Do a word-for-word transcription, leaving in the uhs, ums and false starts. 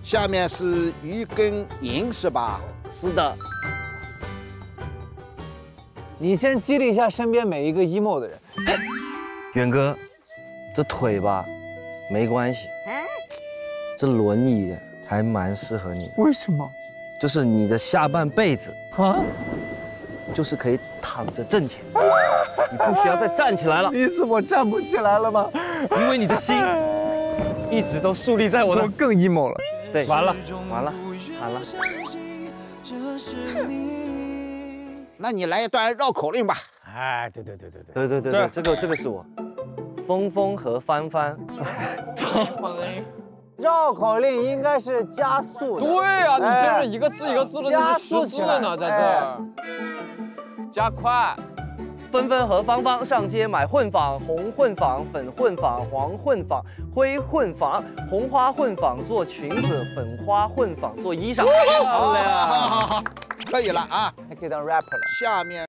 下面是鱼跟银是吧？ 是的。 你先激励一下身边每一个 emo 的人。 远哥，这腿吧，没关系。这轮椅还蛮适合你。 为什么？ 就是你的下半辈子啊， 就是可以躺着挣钱，你不需要再站起来了。 意思我站不起来了吗？ 因为你的心一直都树立在我的。 我更 emo 了。 对， 完了， 完了，惨了。 那你来一段绕口令吧。 哎，对对对对对对对对对，这个这个是我。峰峰和帆帆。 绕口令应该是加速的。 对呀，你这是一个字一个字的，那是数字呢，在这儿。加快。 纷纷和芳芳上街买混纺，红混纺、粉混纺、黄混纺、灰混纺，红花混纺做裙子，粉花混纺做衣裳。 好，好，好，好，可以了啊， 还可以当 rapper 了。 下面。